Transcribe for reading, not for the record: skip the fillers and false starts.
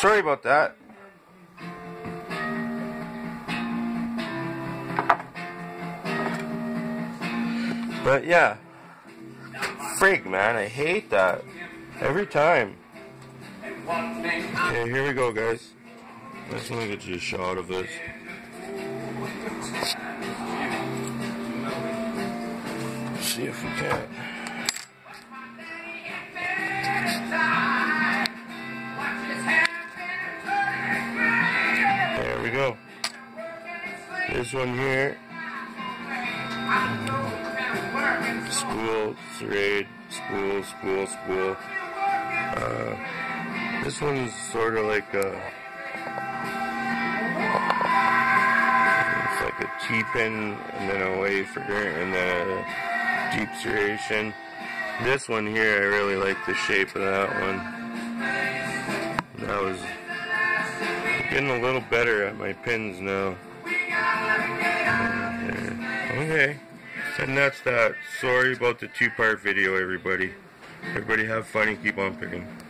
Sorry about that. But yeah, frig, man, I hate that every time. Okay, here we go, guys. Let's look at you a shot of this. See if we can. There we go. This one here. Spool, serrade, spool, spool, spool. This one's sort of like a, it's like a T-pin and then a wafer and then a deep serration. This one here, I really like the shape of that one. That was getting a little better at my pins now. Okay. And that's that. Sorry about the two-part video, everybody. Everybody have fun and keep on picking.